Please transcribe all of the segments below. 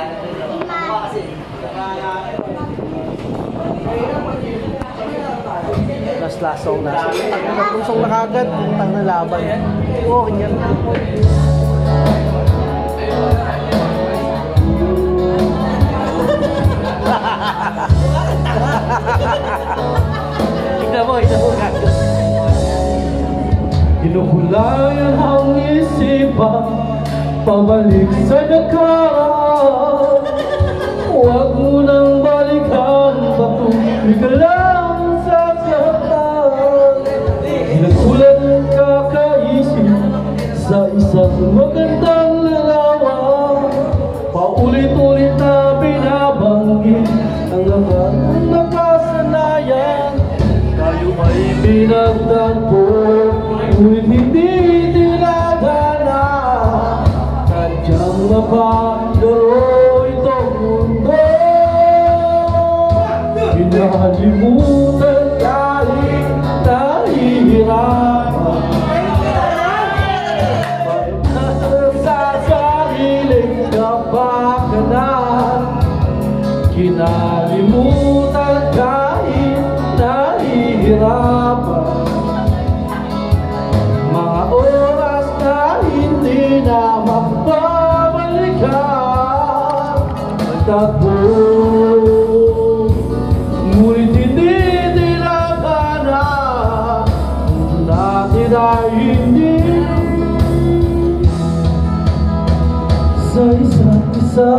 Last song na. Tatlong song na kagad, puntang na laban. Oo, ganyan. Tignan mo kagad. Kinukulayan ang isipan, pabalik sa nakaraan. Huwag mo nang balikan, patuloy ka lang sa saktan. Nagkulat ang kakaisip sa isang magandang larawan. Paulit-ulit na binabanggit ang lahat ng nakasanayan. Tayo ay pinagtagpo, ngunit hindi tinadhana. Sadyang mapagdaro itong mundo. Hinahalimutan kahit nahihirapan. Sa sariling kapakanan, kinalimutan kahit nahihirapan. Mga oras na hindi na magbabalikan, magtagpo, ngunit hindi tinadhana. Natin ay hindi sa isa't isa.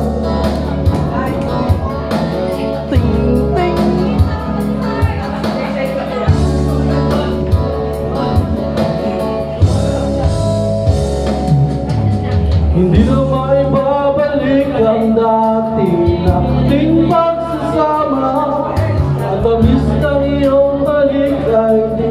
Hindi na maibabalik ang dati nating pagsasama. At tamis ng iyong balik ay di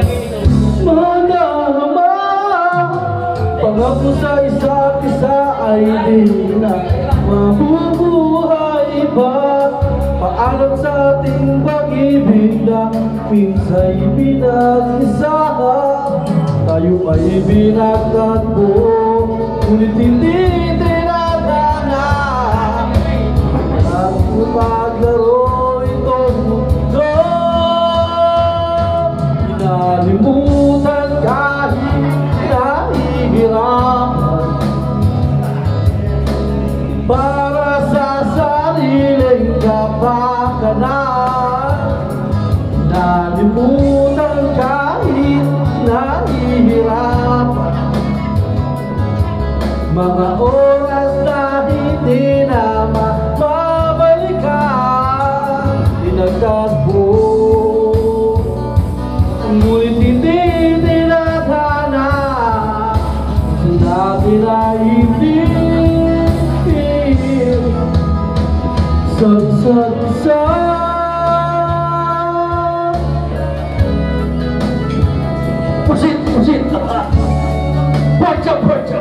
madama. Pangako sa isa't isa ay di na mabubuhay pa. Paalam sa ating pag-ibig na minsa'y pinag-isa. Tayo ay binagtagpo, ngunit hindi tinadhana. At maglaro itong mundo, inalimutan kahit nahihirapan. Para sa sariling kapakanan, inalimutan kahit nahihirapan. Mga oras na hindi na mababalikan, tinagtagpo, ngunit hindi tinadhana. Natin ay hindi sa isa't isa. Pusit! Porcha!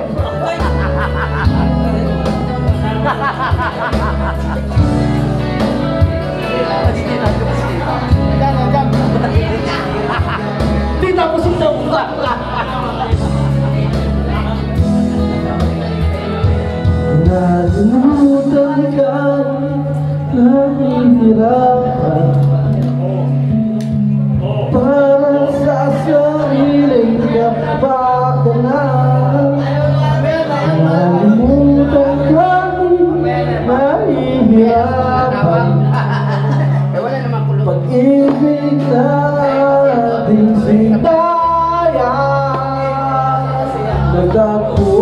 Di tapos yung nabuka. Nalimutan ka, nahihirapan. Para sa sariling kapakanan, nalimutan ka, nahihirapan. Pag-ibig nating sintayan, nagtagpo,